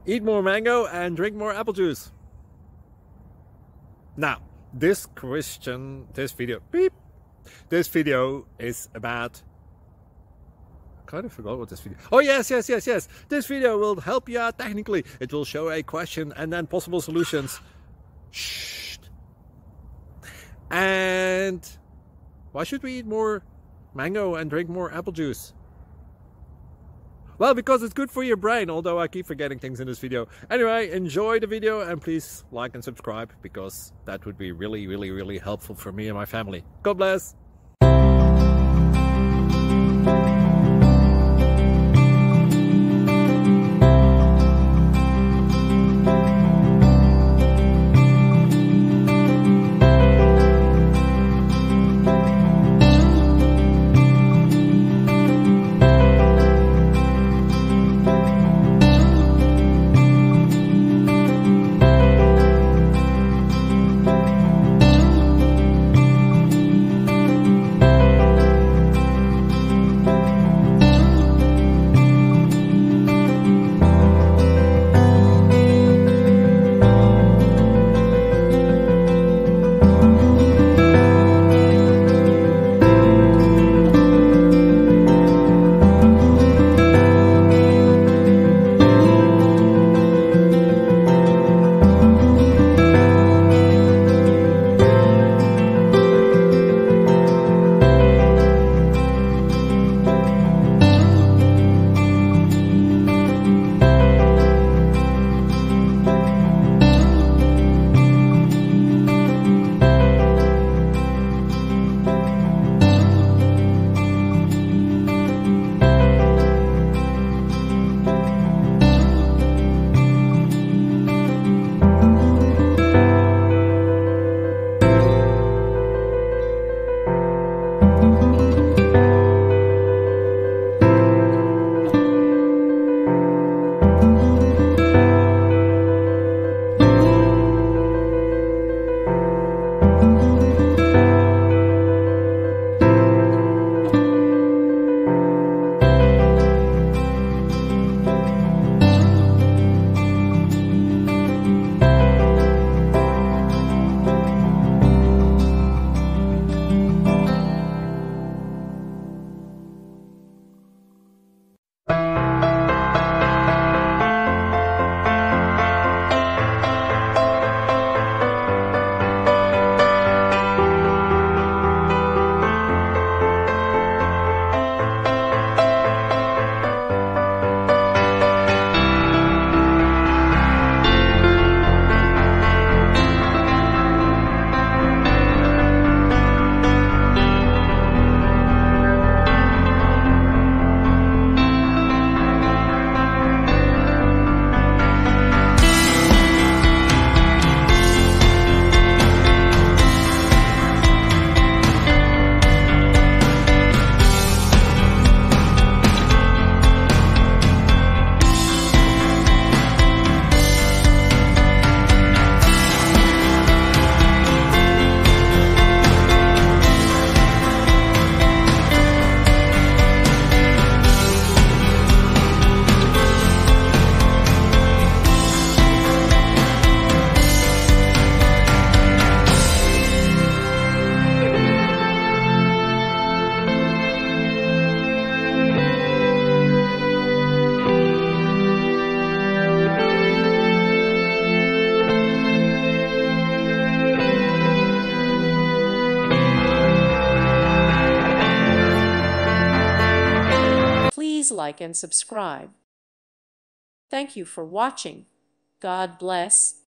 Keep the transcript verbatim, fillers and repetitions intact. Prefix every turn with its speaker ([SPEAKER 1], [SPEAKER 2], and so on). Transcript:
[SPEAKER 1] Eat more mango and drink more apple juice. Now, this question, this video, beep, this video is about, I kind of forgot what this video, oh yes, yes, yes, yes, this video will help you out technically. It will show a question and then possible solutions. Shh. And why should we eat more mango and drink more apple juice? Well, because it's good for your brain, although I keep forgetting things in this video. Anyway, enjoy the video and please like and subscribe, because that would be really, really, really helpful for me and my family. God bless!
[SPEAKER 2] Please like and subscribe. Thank you for watching. God bless.